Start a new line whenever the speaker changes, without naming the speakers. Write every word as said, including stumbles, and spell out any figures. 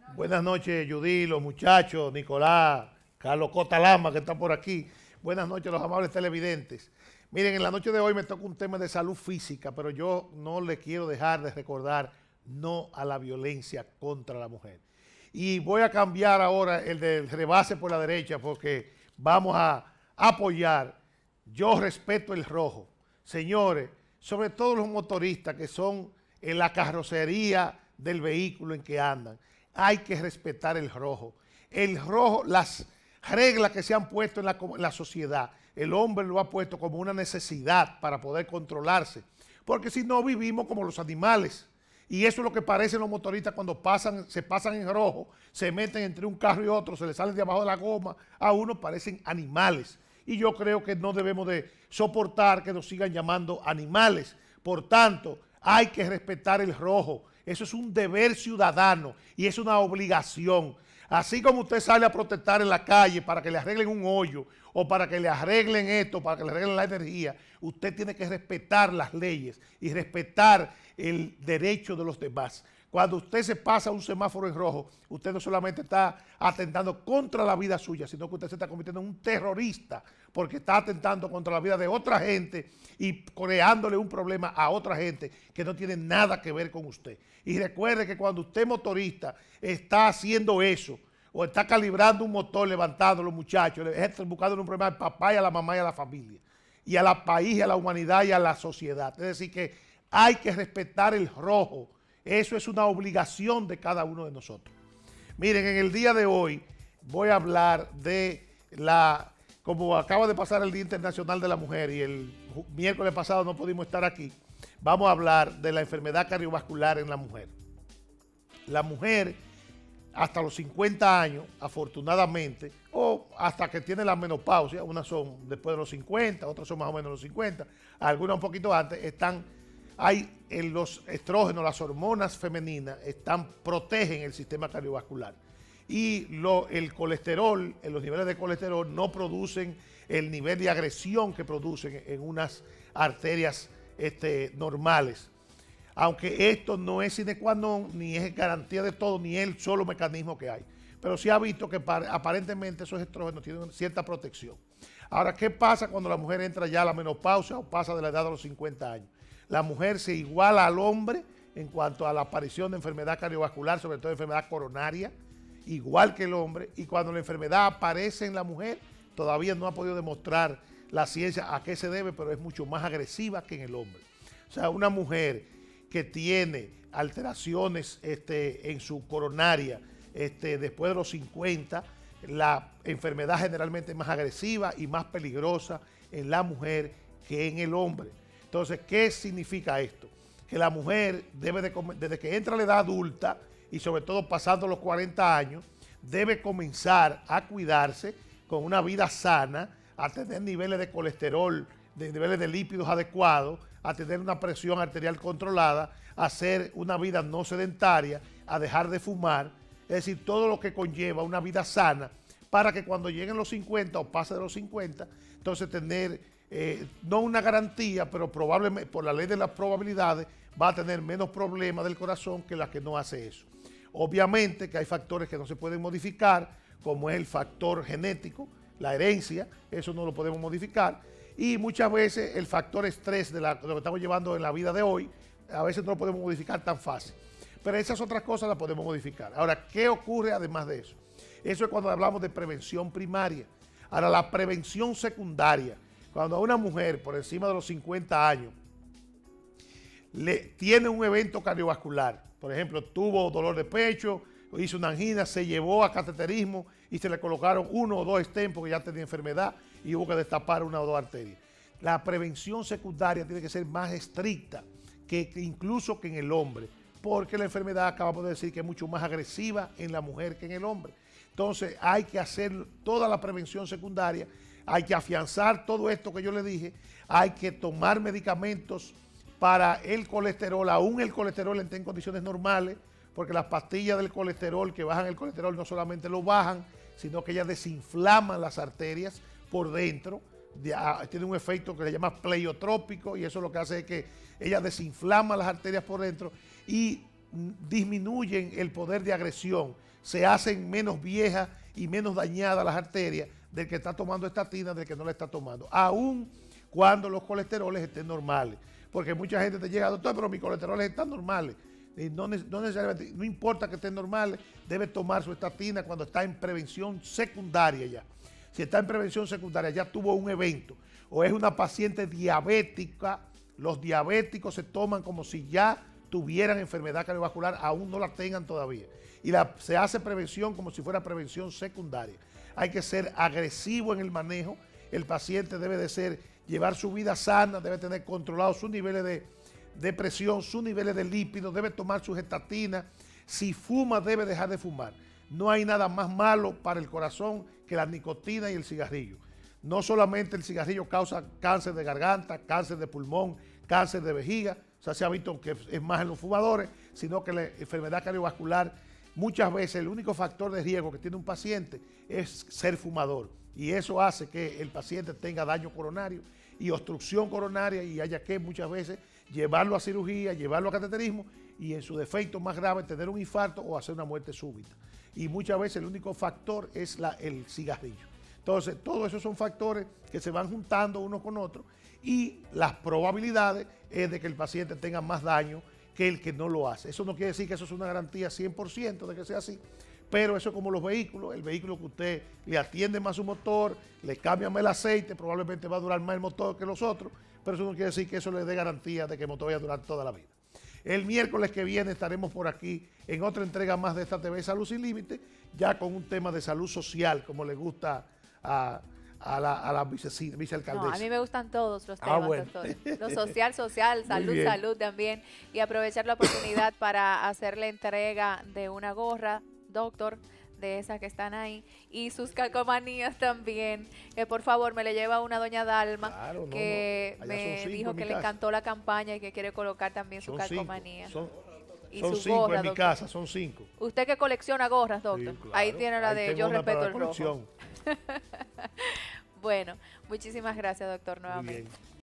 Buenas noches, Judy, los muchachos, Nicolás, Carlos Cotalama, que están por aquí. Buenas noches, los amables televidentes. Miren, en la noche de hoy me toca un tema de salud física, pero yo no le quiero dejar de recordar no a la violencia contra la mujer. Y voy a cambiar ahora el del rebase por la derecha porque vamos a apoyar. Yo respeto el rojo. Señores, sobre todo los motoristas que son en la carrocería del vehículo en que andan, hay que respetar el rojo. El rojo, las reglas que se han puesto en la, en la sociedad, el hombre lo ha puesto como una necesidad para poder controlarse, porque si no vivimos como los animales. Y eso es lo que parecen los motoristas cuando pasan, se pasan en rojo, se meten entre un carro y otro, se les salen de abajo de la goma, a uno parecen animales. Y yo creo que no debemos de soportar que nos sigan llamando animales. Por tanto, hay que respetar el rojo. Eso es un deber ciudadano y es una obligación. Así como usted sale a protestar en la calle para que le arreglen un hoyo o para que le arreglen esto, para que le arreglen la energía, usted tiene que respetar las leyes y respetar el derecho de los demás. Cuando usted se pasa un semáforo en rojo, usted no solamente está atentando contra la vida suya, sino que usted se está convirtiendo en un terrorista porque está atentando contra la vida de otra gente y creándole un problema a otra gente que no tiene nada que ver con usted. Y recuerde que cuando usted motorista está haciendo eso o está calibrando un motor, levantando a los muchachos, está buscando un problema al papá y a la mamá y a la familia, y a la país, y a la humanidad y a la sociedad. Es decir, que hay que respetar el rojo. Eso es una obligación de cada uno de nosotros. Miren, en el día de hoy voy a hablar de la, como acaba de pasar el Día Internacional de la Mujer y el miércoles pasado no pudimos estar aquí, vamos a hablar de la enfermedad cardiovascular en la mujer. La mujer hasta los cincuenta años, afortunadamente, o hasta que tiene la menopausia, unas son después de los cincuenta, otras son más o menos los cincuenta, algunas un poquito antes, están... Hay en los estrógenos, las hormonas femeninas, están, protegen el sistema cardiovascular. Y lo, el colesterol, en los niveles de colesterol no producen el nivel de agresión que producen en unas arterias este, normales. Aunque esto no es sine qua non, ni es garantía de todo, ni es el solo mecanismo que hay. Pero se ha visto que aparentemente esos estrógenos tienen cierta protección. Ahora, ¿qué pasa cuando la mujer entra ya a la menopausia o pasa de la edad de los cincuenta años? La mujer se iguala al hombre en cuanto a la aparición de enfermedad cardiovascular, sobre todo enfermedad coronaria, igual que el hombre, y cuando la enfermedad aparece en la mujer, todavía no ha podido demostrar la ciencia a qué se debe, pero es mucho más agresiva que en el hombre. O sea, una mujer que tiene alteraciones este, en su coronaria este, después de los cincuenta, la enfermedad generalmente es más agresiva y más peligrosa en la mujer que en el hombre. Entonces, ¿qué significa esto? Que la mujer debe de, desde que entra a la edad adulta y sobre todo pasando los cuarenta años, debe comenzar a cuidarse con una vida sana, a tener niveles de colesterol, de niveles de lípidos adecuados, a tener una presión arterial controlada, a hacer una vida no sedentaria, a dejar de fumar, es decir, todo lo que conlleva una vida sana para que cuando lleguen los cincuenta o pase de los cincuenta, entonces tener... Eh, no una garantía, pero probablemente por la ley de las probabilidades va a tener menos problemas del corazón que la que no hace eso. Obviamente que hay factores que no se pueden modificar, como es el factor genético, la herencia, eso no lo podemos modificar, y muchas veces el factor estrés de, la, de lo que estamos llevando en la vida de hoy, a veces no lo podemos modificar tan fácil, pero esas otras cosas las podemos modificar. Ahora, ¿qué ocurre además de eso? Eso es cuando hablamos de prevención primaria. Ahora, la prevención secundaria, cuando a una mujer por encima de los cincuenta años le tiene un evento cardiovascular, por ejemplo, tuvo dolor de pecho, hizo una angina, se llevó a cateterismo y se le colocaron uno o dos stents porque ya tenía enfermedad y hubo que destapar una o dos arterias. La prevención secundaria tiene que ser más estricta que, que incluso que en el hombre, porque la enfermedad, acabamos de decir, que es mucho más agresiva en la mujer que en el hombre. Entonces hay que hacer toda la prevención secundaria. Hay que afianzar todo esto que yo le dije, hay que tomar medicamentos para el colesterol, aún el colesterol esté en condiciones normales, porque las pastillas del colesterol que bajan el colesterol no solamente lo bajan, sino que ellas desinflaman las arterias por dentro, tiene un efecto que se llama pleiotrópico y eso lo que hace es que ellas desinflaman las arterias por dentro y disminuyen el poder de agresión, se hacen menos viejas y menos dañadas las arterias del que está tomando estatina, del que no la está tomando, aun cuando los colesteroles estén normales. Porque mucha gente te llega, doctor, pero mis colesteroles están normales. Y no, no necesariamente, no importa que estén normales, debe tomar su estatina cuando está en prevención secundaria ya. Si está en prevención secundaria, ya tuvo un evento, o es una paciente diabética, los diabéticos se toman como si ya tuvieran enfermedad cardiovascular, aún no la tengan todavía. Y la, se hace prevención como si fuera prevención secundaria. Hay que ser agresivo en el manejo, el paciente debe de ser, llevar su vida sana, debe tener controlados sus niveles de, de presión, sus niveles de lípidos, debe tomar sus estatinas. Si fuma, debe dejar de fumar. No hay nada más malo para el corazón que la nicotina y el cigarrillo. No solamente el cigarrillo causa cáncer de garganta, cáncer de pulmón, cáncer de vejiga, o sea, se ha visto que es más en los fumadores, sino que la enfermedad cardiovascular, muchas veces el único factor de riesgo que tiene un paciente es ser fumador. Y eso hace que el paciente tenga daño coronario y obstrucción coronaria y haya que muchas veces llevarlo a cirugía, llevarlo a cateterismo y en su defecto más grave tener un infarto o hacer una muerte súbita. Y muchas veces el único factor es la, el cigarrillo. Entonces, todos esos son factores que se van juntando uno con otro y las probabilidades es de que el paciente tenga más daño que el que no lo hace. Eso no quiere decir que eso es una garantía cien por ciento de que sea así, pero eso es como los vehículos, el vehículo que usted le atiende más su motor, le cambia más el aceite, probablemente va a durar más el motor que los otros, pero eso no quiere decir que eso le dé garantía de que el motor vaya a durar toda la vida. El miércoles que viene estaremos por aquí en otra entrega más de esta T V Salud Sin Límite, ya con un tema de salud social, como le gusta a, a la, a la vice, vicealcaldesa.
No, a mí me gustan todos los temas, ah, bueno. doctor. Lo social, social, salud, salud también. Y aprovechar la oportunidad para hacer la entrega de una gorra, doctor, de esas que están ahí, y sus calcomanías también, que por favor me le lleva una doña Dalma, claro, no, que no. me dijo que le encantó la campaña y que quiere colocar también son su calcomanía.
Cinco. Son, y son su cinco gorra, en mi doctor. Casa, son cinco.
Usted que colecciona gorras, doctor, sí, claro. Ahí tiene la de Yo Respeto el Rojo. Bueno, muchísimas gracias, doctor, nuevamente.